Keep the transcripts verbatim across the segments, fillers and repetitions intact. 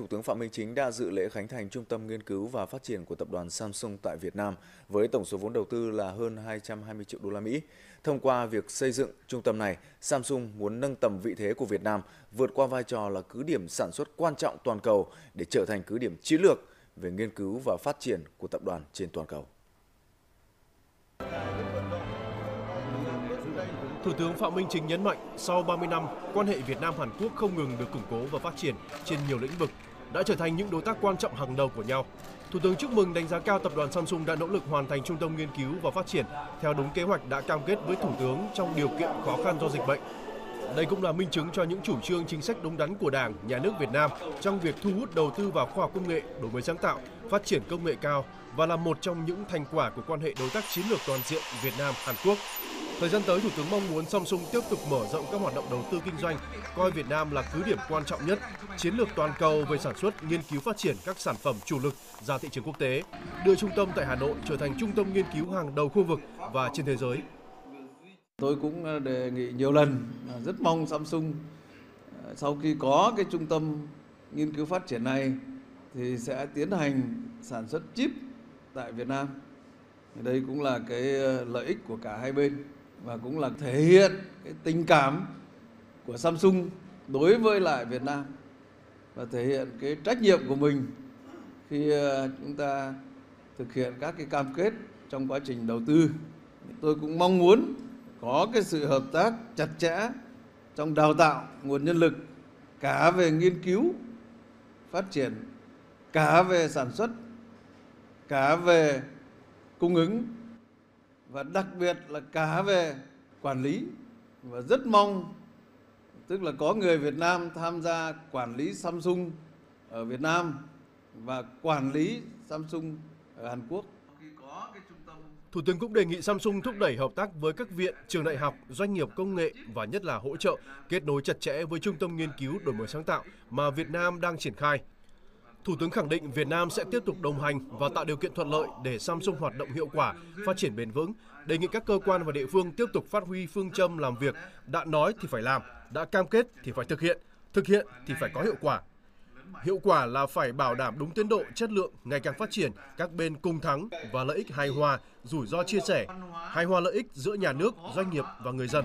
Thủ tướng Phạm Minh Chính đã dự lễ khánh thành Trung tâm Nghiên cứu và Phát triển của tập đoàn Samsung tại Việt Nam với tổng số vốn đầu tư là hơn hai trăm hai mươi triệu đô la Mỹ. Thông qua việc xây dựng trung tâm này, Samsung muốn nâng tầm vị thế của Việt Nam, vượt qua vai trò là cứ điểm sản xuất quan trọng toàn cầu để trở thành cứ điểm chiến lược về nghiên cứu và phát triển của tập đoàn trên toàn cầu. Thủ tướng Phạm Minh Chính nhấn mạnh, sau ba mươi năm, quan hệ Việt Nam-Hàn Quốc không ngừng được củng cố và phát triển trên nhiều lĩnh vực, đã trở thành những đối tác quan trọng hàng đầu của nhau. Thủ tướng chúc mừng, đánh giá cao tập đoàn Samsung đã nỗ lực hoàn thành trung tâm nghiên cứu và phát triển theo đúng kế hoạch đã cam kết với Thủ tướng trong điều kiện khó khăn do dịch bệnh. Đây cũng là minh chứng cho những chủ trương chính sách đúng đắn của Đảng, Nhà nước Việt Nam trong việc thu hút đầu tư vào khoa học công nghệ, đổi mới sáng tạo, phát triển công nghệ cao và là một trong những thành quả của quan hệ đối tác chiến lược toàn diện Việt Nam-Hàn Quốc. Thời gian tới, Thủ tướng mong muốn Samsung tiếp tục mở rộng các hoạt động đầu tư kinh doanh, coi Việt Nam là cứ điểm quan trọng nhất, chiến lược toàn cầu về sản xuất, nghiên cứu phát triển các sản phẩm chủ lực ra thị trường quốc tế, đưa trung tâm tại Hà Nội trở thành trung tâm nghiên cứu hàng đầu khu vực và trên thế giới. Tôi cũng đề nghị nhiều lần, rất mong Samsung sau khi có cái trung tâm nghiên cứu phát triển này thì sẽ tiến hành sản xuất chip tại Việt Nam. Đây cũng là cái lợi ích của cả hai bên và cũng là thể hiện cái tình cảm của Samsung đối với lại Việt Nam và thể hiện cái trách nhiệm của mình khi chúng ta thực hiện các cái cam kết trong quá trình đầu tư. Tôi cũng mong muốn có cái sự hợp tác chặt chẽ trong đào tạo nguồn nhân lực, cả về nghiên cứu, phát triển, cả về sản xuất, cả về cung ứng và đặc biệt là cả về quản lý. Và rất mong tức là có người Việt Nam tham gia quản lý Samsung ở Việt Nam và quản lý Samsung ở Hàn Quốc. Thủ tướng cũng đề nghị Samsung thúc đẩy hợp tác với các viện, trường đại học, doanh nghiệp công nghệ và nhất là hỗ trợ, kết nối chặt chẽ với trung tâm nghiên cứu đổi mới sáng tạo mà Việt Nam đang triển khai. Thủ tướng khẳng định Việt Nam sẽ tiếp tục đồng hành và tạo điều kiện thuận lợi để Samsung hoạt động hiệu quả, phát triển bền vững, đề nghị các cơ quan và địa phương tiếp tục phát huy phương châm làm việc, đã nói thì phải làm, đã cam kết thì phải thực hiện, thực hiện thì phải có hiệu quả. Hiệu quả là phải bảo đảm đúng tiến độ, chất lượng, ngày càng phát triển, các bên cùng thắng và lợi ích hài hòa, rủi ro chia sẻ, hài hòa lợi ích giữa nhà nước, doanh nghiệp và người dân.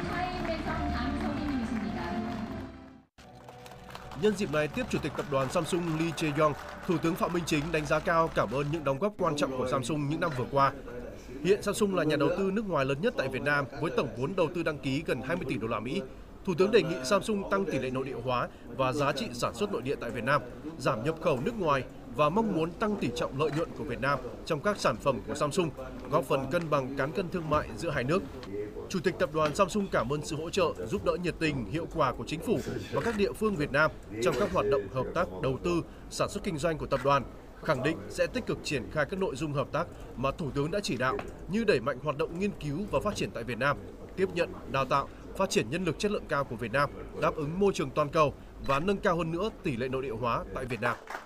Nhân dịp này, tiếp Chủ tịch Tập đoàn Samsung Lee Jae-yong, Thủ tướng Phạm Minh Chính đánh giá cao, cảm ơn những đóng góp quan trọng của Samsung những năm vừa qua. Hiện Samsung là nhà đầu tư nước ngoài lớn nhất tại Việt Nam với tổng vốn đầu tư đăng ký gần hai mươi tỷ đô la Mỹ. Thủ tướng đề nghị Samsung tăng tỷ lệ nội địa hóa và giá trị sản xuất nội địa tại Việt Nam, giảm nhập khẩu nước ngoài và mong muốn tăng tỷ trọng lợi nhuận của Việt Nam trong các sản phẩm của Samsung, góp phần cân bằng cán cân thương mại giữa hai nước. Chủ tịch Tập đoàn Samsung cảm ơn sự hỗ trợ, giúp đỡ nhiệt tình, hiệu quả của chính phủ và các địa phương Việt Nam trong các hoạt động hợp tác, đầu tư, sản xuất kinh doanh của tập đoàn, khẳng định sẽ tích cực triển khai các nội dung hợp tác mà Thủ tướng đã chỉ đạo như đẩy mạnh hoạt động nghiên cứu và phát triển tại Việt Nam, tiếp nhận, đào tạo, phát triển nhân lực chất lượng cao của Việt Nam, đáp ứng môi trường toàn cầu và nâng cao hơn nữa tỷ lệ nội địa hóa tại Việt Nam.